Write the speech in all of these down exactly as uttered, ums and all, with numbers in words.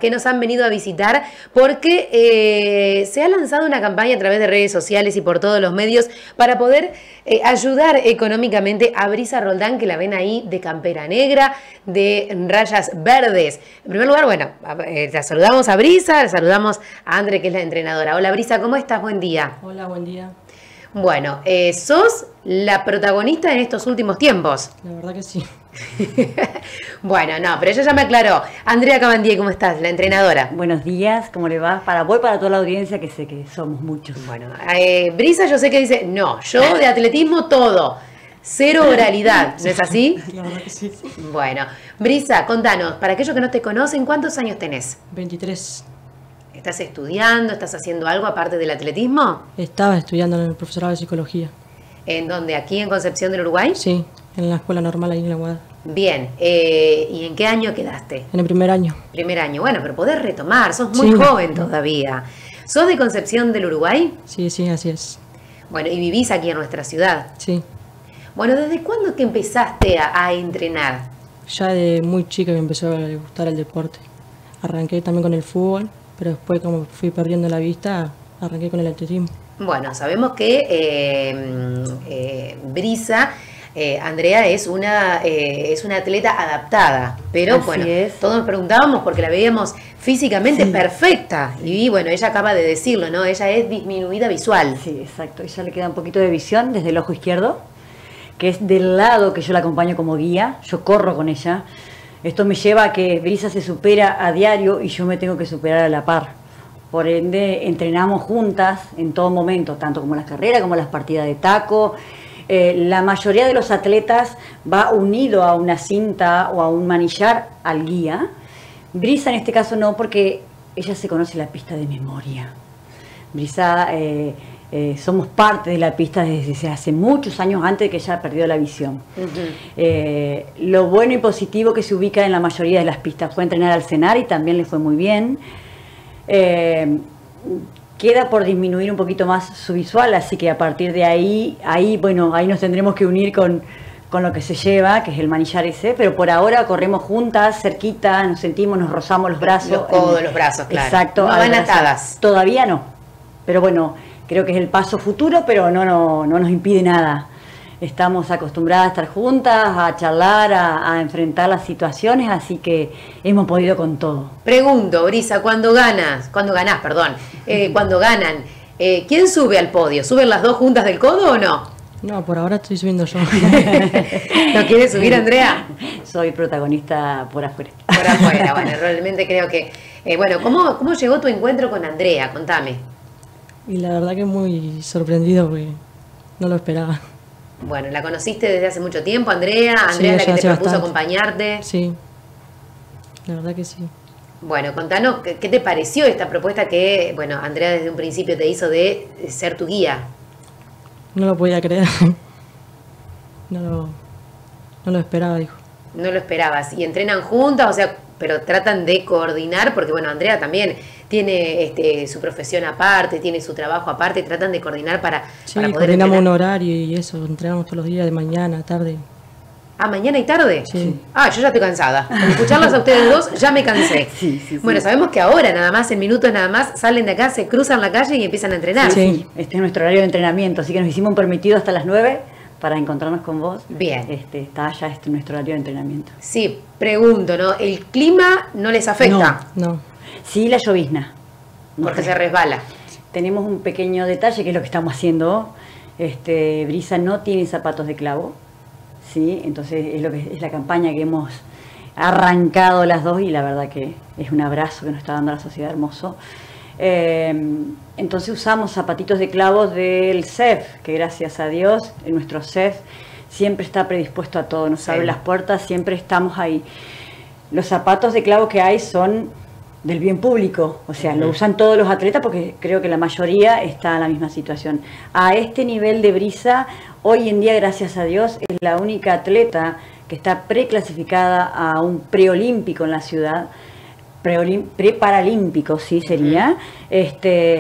que nos han venido a visitar porque eh, se ha lanzado una campaña a través de redes sociales y por todos los medios para poder eh, ayudar económicamente a Brisa Roldán, que la ven ahí de campera negra, de rayas verdes. En primer lugar, bueno, eh, la saludamos a Brisa, la saludamos a Andre, que es la entrenadora. Hola Brisa, ¿cómo estás? Buen día. Hola, buen día. Bueno, eh, sos la protagonista en estos últimos tiempos. La verdad que sí. Bueno, no, pero ella ya me aclaró. Andrea Cabandier, ¿cómo estás? La entrenadora. Buenos días, ¿cómo le va? Para voy para toda la audiencia, que sé que somos muchos. Bueno, eh, Brisa yo sé que dice, no, yo de atletismo todo, cero oralidad, ¿no es así? La verdad que sí. Bueno, Brisa, contanos, para aquellos que no te conocen, ¿cuántos años tenés? veintitrés. ¿Estás estudiando? ¿Estás haciendo algo aparte del atletismo? Estaba estudiando en el profesorado de psicología. ¿En dónde? ¿Aquí en Concepción del Uruguay? Sí, en la escuela normal ahí en la Guada. Bien, eh, ¿y en qué año quedaste? En el primer año. Primer año, bueno, pero podés retomar, sos muy Sí. joven todavía. ¿Sos de Concepción del Uruguay? Sí, sí, así es. Bueno, y vivís aquí en nuestra ciudad. Sí. Bueno, ¿desde cuándo que empezaste a, a entrenar? Ya de muy chica me empezó a gustar el deporte. Arranqué también con el fútbol, pero después como fui perdiendo la vista, arranqué con el atletismo. Bueno, sabemos que eh, eh, Brisa, eh, Andrea, es una, eh, es una atleta adaptada, pero Así bueno, es. todos nos preguntábamos porque la veíamos físicamente Sí. perfecta y bueno, ella acaba de decirlo, ¿no? Ella es disminuida visual. Sí, exacto. Ella le queda un poquito de visión desde el ojo izquierdo, que es del lado que yo la acompaño como guía. Yo corro con ella. Esto me lleva a que Brisa se supera a diario y yo me tengo que superar a la par. Por ende, entrenamos juntas en todo momento, tanto como las carreras, como las partidas de taco. Eh, la mayoría de los atletas va unido a una cinta o a un manillar al guía. Brisa en este caso no, porque ella se conoce la pista de memoria. Brisa, eh, eh, somos parte de la pista desde hace muchos años antes de que ella perdió la visión. Uh-huh. Eh, lo bueno y positivo que se ubica en la mayoría de las pistas fue entrenar al cenar y también le fue muy bien. Eh, queda por disminuir un poquito más su visual, así que a partir de ahí, ahí bueno, ahí nos tendremos que unir con, con lo que se lleva, que es el manillar ese, pero por ahora corremos juntas, cerquita, nos sentimos, nos rozamos los brazos. Los codos, los brazos, claro. Exacto. No van abrazo. atadas. Todavía no, pero bueno, creo que es el paso futuro, pero no, no, no nos impide nada. Estamos acostumbradas a estar juntas, a charlar, a, a enfrentar las situaciones, así que hemos podido con todo. Pregunto, Brisa, cuando ganas, cuando ganás, perdón, eh, cuando ganan, eh, ¿quién sube al podio? ¿Suben las dos juntas del codo o no? No, por ahora estoy subiendo yo. ¿No quiere subir, Andrea? Soy protagonista por afuera. Por afuera, bueno, realmente creo que... Eh, bueno, ¿cómo, ¿cómo llegó tu encuentro con Andrea? Contame. Y la verdad que muy sorprendido porque no lo esperaba. Bueno, ¿la conociste desde hace mucho tiempo, Andrea? Andrea Sí, es la que ya te hace propuso bastante. acompañarte. Sí, la verdad que sí. Bueno, contanos, ¿qué, ¿qué te pareció esta propuesta que, bueno, Andrea desde un principio te hizo de ser tu guía? No lo podía creer. No lo, no lo esperaba, dijo. No lo esperabas. ¿Y entrenan juntas? O sea, pero tratan de coordinar, porque bueno, Andrea también tiene este, su profesión aparte, tiene su trabajo aparte, tratan de coordinar para, Sí, para poder coordinamos un entrenar. horario y eso, entrenamos todos los días, de mañana, tarde. Ah, ¿mañana y tarde? Sí. Ah, yo ya estoy cansada. Con escucharlas a ustedes dos ya me cansé. Sí, sí, sí. Bueno, sabemos que ahora nada más, en minutos nada más, salen de acá, se cruzan la calle y empiezan a entrenar. Sí. Este es nuestro horario de entrenamiento, así que nos hicimos un permitido hasta las nueve para encontrarnos con vos. Bien. Este, está ya este nuestro horario de entrenamiento. Sí, pregunto, ¿no? ¿El clima no les afecta? No, no. Sí, la llovizna. Porque se resbala. Tenemos un pequeño detalle que es lo que estamos haciendo. Este, Brisa no tiene zapatos de clavo, ¿sí? Entonces es, lo que, es la campaña que hemos arrancado las dos y la verdad que es un abrazo que nos está dando la sociedad, hermoso. Eh, entonces usamos zapatitos de clavos del C E F, que gracias a Dios, nuestro C E F siempre está predispuesto a todo, nos Sí. abre las puertas, siempre estamos ahí. Los zapatos de clavo que hay son del bien público, o sea, lo usan todos los atletas porque creo que la mayoría está en la misma situación. A este nivel de Brisa, hoy en día, gracias a Dios, es la única atleta que está preclasificada a un preolímpico en la ciudad, preparalímpico, sí sería. Este,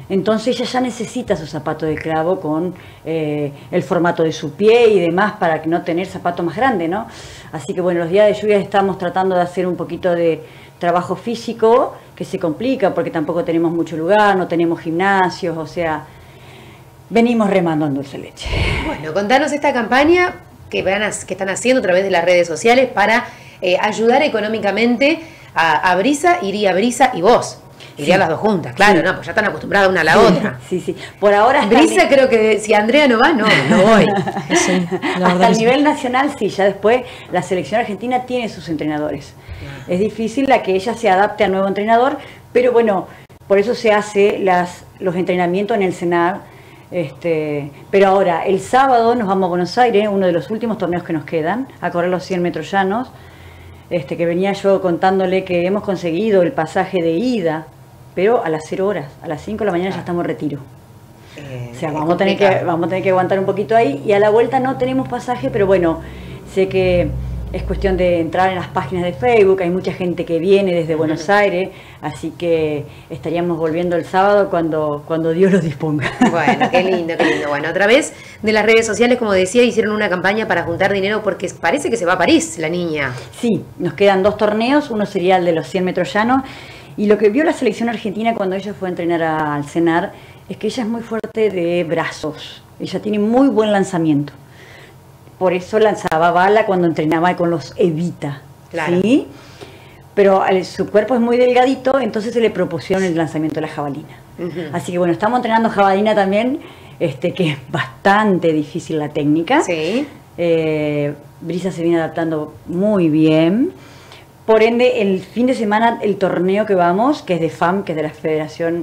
Entonces ella ya necesita su zapato de clavo con eh, el formato de su pie y demás para no tener zapato más grande, ¿no? Así que bueno, los días de lluvia estamos tratando de hacer un poquito de trabajo físico, que se complica porque tampoco tenemos mucho lugar, no tenemos gimnasios, o sea, venimos remando en dulce leche. Bueno, contanos esta campaña que, van a, que están haciendo a través de las redes sociales para eh, ayudar económicamente a, a Brisa, iría Brisa y vos. Irían sí. las dos juntas, claro, sí. no, pues ya están acostumbradas una a la sí, otra. Sí, sí. Por ahora Brisa creo que si Andrea no va, no, no voy. Sí, hasta el nivel nacional sí, ya después la selección argentina tiene sus entrenadores. Ah. Es difícil la que ella se adapte al nuevo entrenador, pero bueno, por eso se hace las, los entrenamientos en el CENAR. Este, pero ahora, el sábado nos vamos a Buenos Aires, uno de los últimos torneos que nos quedan, a correr los cien metros llanos. Este, que venía yo contándole que hemos conseguido el pasaje de ida, pero a las cero horas, a las cinco de la mañana ya estamos en retiro. Eh, o sea, vamos a, tener que, vamos a tener que aguantar un poquito ahí, y a la vuelta no tenemos pasaje, pero bueno, sé que es cuestión de entrar en las páginas de Facebook, hay mucha gente que viene desde Buenos Aires, así que estaríamos volviendo el sábado cuando, cuando Dios lo disponga. Bueno, qué lindo, qué lindo. Bueno, a través de las redes sociales, como decía, hicieron una campaña para juntar dinero porque parece que se va a París la niña. Sí, nos quedan dos torneos, uno sería el de los cien metros llanos, y lo que vio la selección argentina cuando ella fue a entrenar al CENAR es que ella es muy fuerte de brazos, ella tiene muy buen lanzamiento. Por eso lanzaba bala cuando entrenaba con los Evita, claro. ¿sí? Pero el, su cuerpo es muy delgadito, entonces se le propusieron el lanzamiento de la jabalina. Uh-huh. Así que bueno, estamos entrenando jabalina también, este, que es bastante difícil la técnica. Sí. Eh, Brisa se viene adaptando muy bien. Por ende, el fin de semana, el torneo que vamos, que es de F A M, que es de la Federación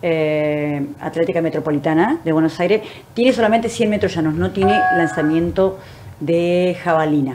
eh, Atlética Metropolitana de Buenos Aires, tiene solamente cien metros llanos, no tiene lanzamiento de jabalina.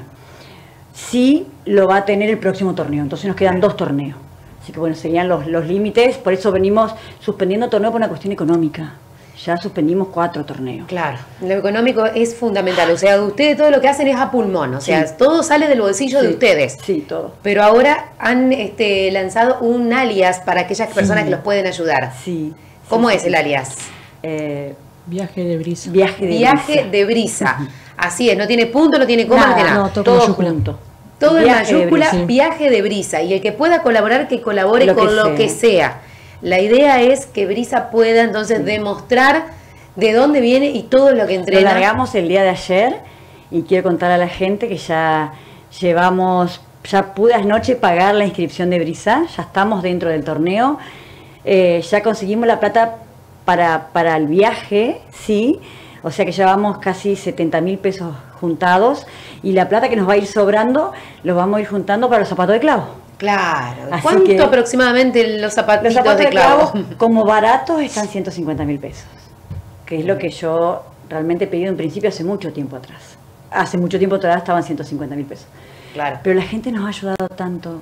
Sí lo va a tener el próximo torneo, entonces nos quedan dos torneos. Así que bueno, serían los, los límites, por eso venimos suspendiendo torneo por una cuestión económica. Ya suspendimos cuatro torneos. Claro, lo económico es fundamental, o sea, ustedes todo lo que hacen es a pulmón, o sea, sí. todo sale del bolsillo sí. de ustedes. Sí, todo. Pero ahora han este, lanzado un alias para aquellas personas sí. que los pueden ayudar. Sí. ¿Cómo sí, es sí. el alias? Eh, viaje de Brisa. Viaje de viaje Brisa. de Brisa. Así es, no tiene punto, no tiene coma, nada, no tiene nada. No, todo, todo junto. Todo en mayúscula, de viaje de Brisa. Y el que pueda colaborar, que colabore lo con que lo sea. que sea. La idea es que Brisa pueda entonces sí. demostrar de dónde viene y todo lo que entrena. Lo largamos el día de ayer y quiero contar a la gente que ya llevamos, ya pude anoche pagar la inscripción de Brisa, ya estamos dentro del torneo, eh, ya conseguimos la plata para, para el viaje, sí, o sea que llevamos casi setenta mil pesos juntados y la plata que nos va a ir sobrando lo vamos a ir juntando para los zapatos de clavo. Claro. Así ¿Cuánto que, aproximadamente los zapatitos los zapatos de clavo? de clavo como baratos están ciento cincuenta mil pesos. Que es lo que yo realmente he pedido en principio hace mucho tiempo atrás. Hace mucho tiempo atrás estaban ciento cincuenta mil pesos. Claro. Pero la gente nos ha ayudado tanto.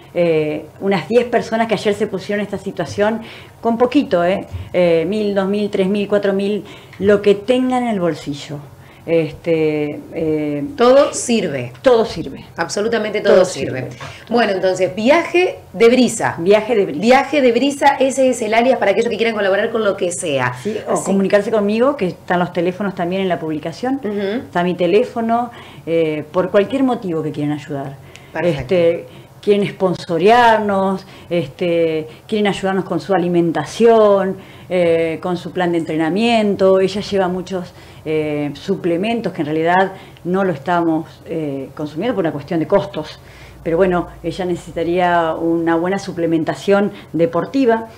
Eh, unas diez personas que ayer se pusieron en esta situación, con poquito, ¿eh? eh mil, dos mil, tres mil, cuatro mil, lo que tengan en el bolsillo. Este, eh, todo sirve. Todo sirve. Absolutamente todo, todo sirve. sirve. Bueno, entonces, viaje de Brisa. Viaje de Brisa. Viaje de Brisa, ese es el alias para aquellos que quieran colaborar con lo que sea. Sí, o Así. comunicarse conmigo, que están los teléfonos también en la publicación. Uh-huh. Está mi teléfono, eh, por cualquier motivo que quieran ayudar. Perfecto. Este, quieren sponsorearnos, este, quieren ayudarnos con su alimentación, eh, con su plan de entrenamiento. Ella lleva muchos eh, suplementos que en realidad no lo estamos eh, consumiendo por una cuestión de costos. Pero bueno, ella necesitaría una buena suplementación deportiva.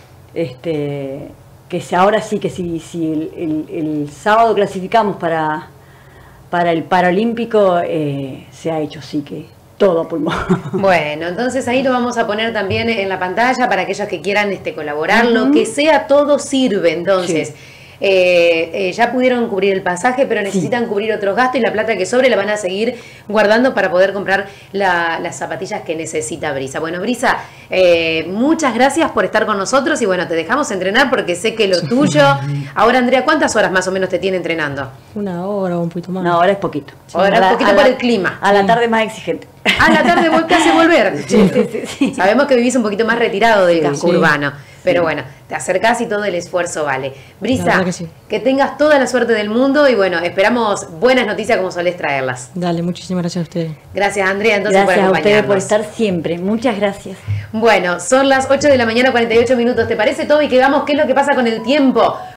Este, que si ahora sí que si, si el, el, el sábado clasificamos para, para el Paralímpico, eh, se ha hecho sí que todo a pulmón. Bueno, entonces ahí lo vamos a poner también en la pantalla para aquellos que quieran este, colaborar. Uh-huh. Lo que sea, todo sirve. Entonces, sí. eh, eh, ya pudieron cubrir el pasaje, pero necesitan sí. cubrir otros gastos y la plata que sobre la van a seguir guardando para poder comprar la, las zapatillas que necesita Brisa. Bueno, Brisa, eh, muchas gracias por estar con nosotros y bueno, te dejamos entrenar porque sé que lo tuyo... Ahora, Andrea, ¿cuántas horas más o menos te tiene entrenando? Una hora o un poquito más. Una hora es poquito. Sí. Ahora es poquito por la, el clima. A la tarde más exigente. A la tarde te hace volver. Sí, sí, sí, sí. Sabemos que vivís un poquito más retirado del sí, casco sí. urbano. Pero bueno, te acercás y todo el esfuerzo vale. Brisa, que, sí. que tengas toda la suerte del mundo y bueno, esperamos buenas noticias como solés traerlas. Dale, muchísimas gracias a ustedes. Gracias, Andrea, entonces gracias por acompañarnos. Gracias a ustedes por estar siempre. Muchas gracias. Bueno, son las ocho de la mañana, cuarenta y ocho minutos. ¿Te parece, Toby, que veamos qué es lo que pasa con el tiempo?